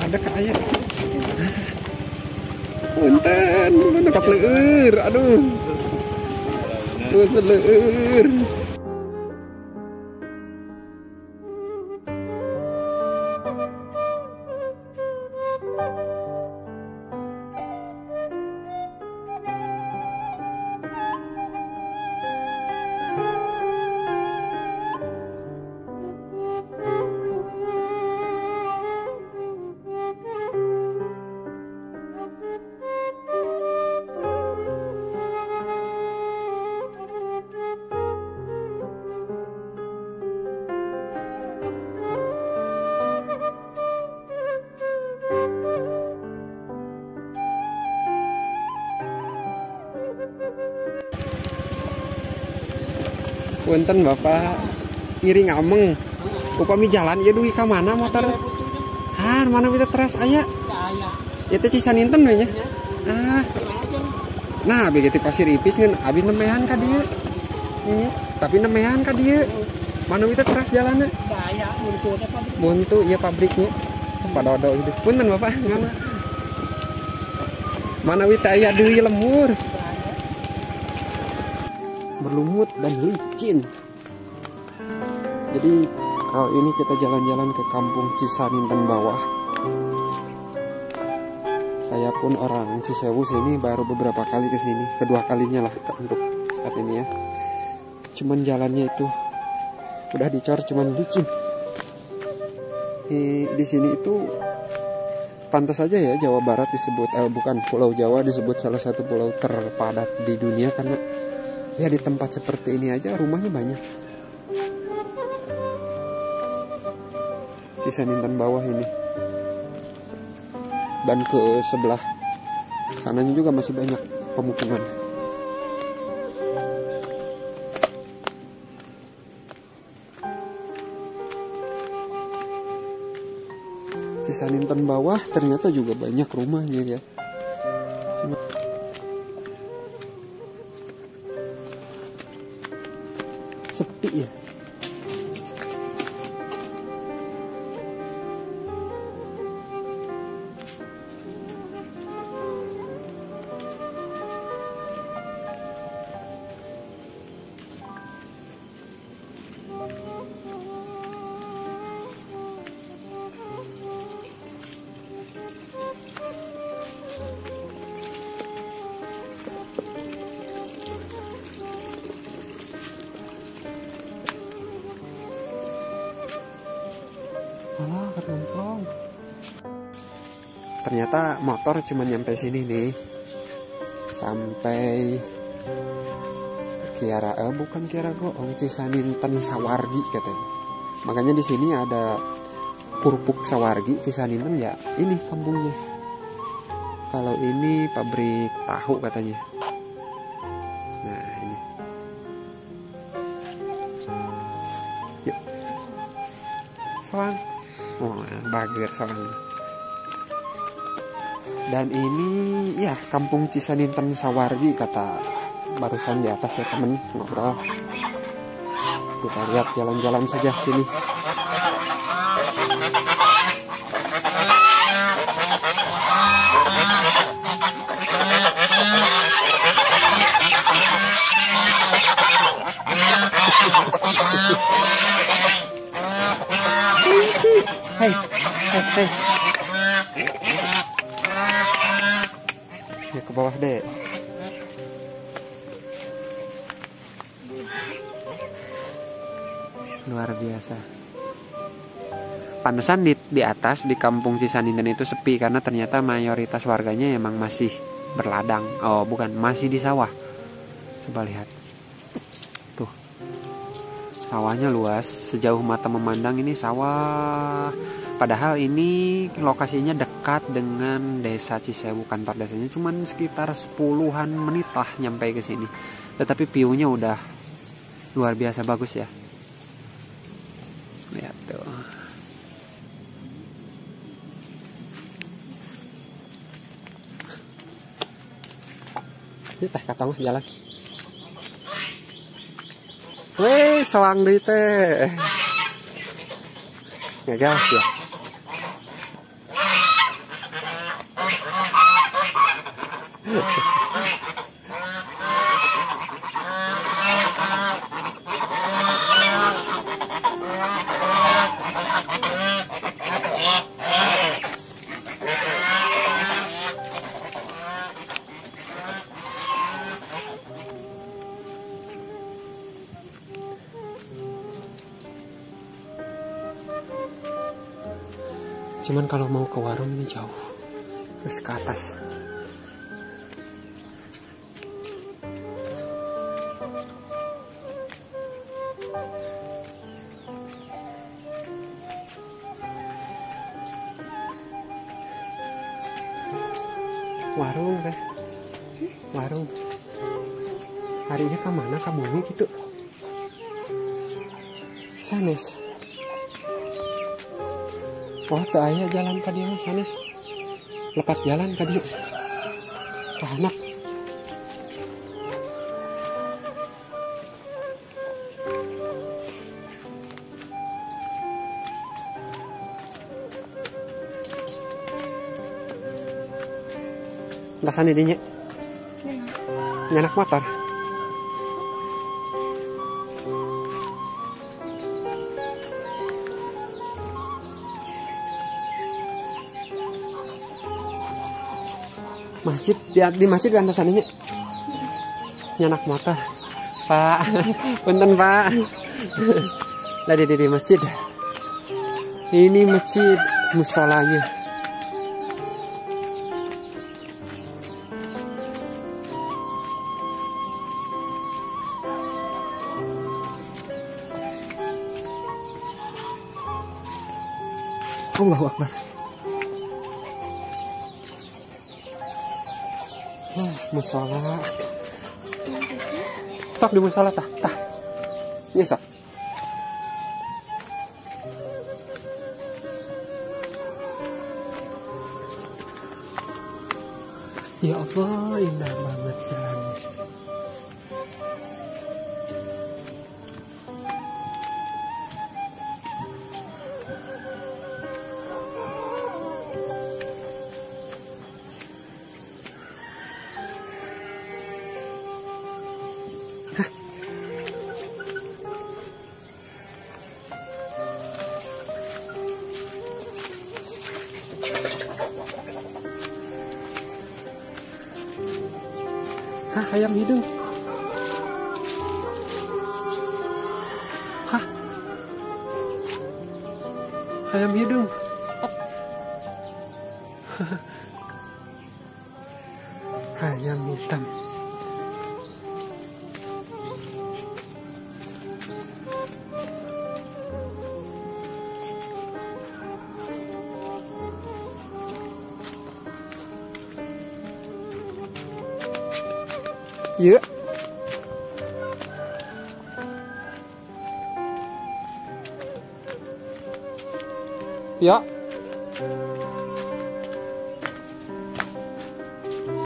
ada kayak. Punten, mana kapleur, aduh. Teleur. Punten Bapak ngiri ngameng upami jalan ya duwi ka mana motor mana bisa teras aya ya teh Cisaninten we nya nah begitu pasir ipis ngan abi nemehan ka dieu tapi nemehan ka dieu mana bisa teras jalanna aya buntu ya pabriknya padodo itu punten Bapak ngama mana wita aya duwi lemur berlumut dan licin. Jadi kalau ini kita jalan-jalan ke kampung Cisaninten bawah. Saya pun orang Cisewu sini baru beberapa kali ke sini, kedua kalinya lah untuk saat ini ya. Cuman jalannya itu udah dicor cuman licin. Di sini itu pantas saja ya Jawa Barat disebut bukan Pulau Jawa disebut salah satu pulau terpadat di dunia karena ya di tempat seperti ini aja rumahnya banyak. Cisaninten bawah ini. Dan ke sebelah sananya juga masih banyak pemukiman. Cisaninten bawah ternyata juga banyak rumahnya ya. Sepi ya. Alah, keremplong. Ternyata motor cuma nyampe sini nih. Sampai Kiara, bukan Kiara Goong, Cisaninten Sawargi katanya. Makanya di sini ada Purpuk Sawargi, Cisaninten ya. Ini kampungnya. Kalau ini pabrik tahu katanya. Nah, ini. Yuk. Salam. Oh, bager sama. Dan ini ya kampung Cisaninten Sawargi kata barusan di atas ya temen ngobrol. Kita lihat jalan-jalan saja sini. Hei. Ya ke bawah deh. Luar biasa. Pantesan di atas di kampung Cisaninten itu sepi karena ternyata mayoritas warganya emang masih berladang. Oh, bukan, masih di sawah. Coba lihat. Tuh. Sawahnya luas, sejauh mata memandang ini sawah. Padahal ini lokasinya dekat dengan desa Cisewu, kantor desanya cuman sekitar 10-an menit lah nyampe ke sini. Tetapi view-nya udah luar biasa bagus ya. Lihat tuh. Ini teh katong jalan. Weh, selang deui teh. Ngegas ya. Cuman kalau mau ke warung ini jauh, terus ke atas. Warung deh, warung. Harinya ke mana? Ke bumi gitu. Sanes. Oh, teu aya jalan ka dieu sanes. Lepat jalan ka dieu. Ka anak. Dasane dinya. Nyanak motor. Masjid di masjid kan sananya nyanak motor Pak. Punten Pak. Lagi di masjid ini, masjid musolanya. Allahu Akbar. Musola. Sok di musola tah. Iya sok. Ya Allah, indah banget jalannya. Hah, ayam hidung. Hah, ayam hidung. Ayam hitam. Iya. Ya.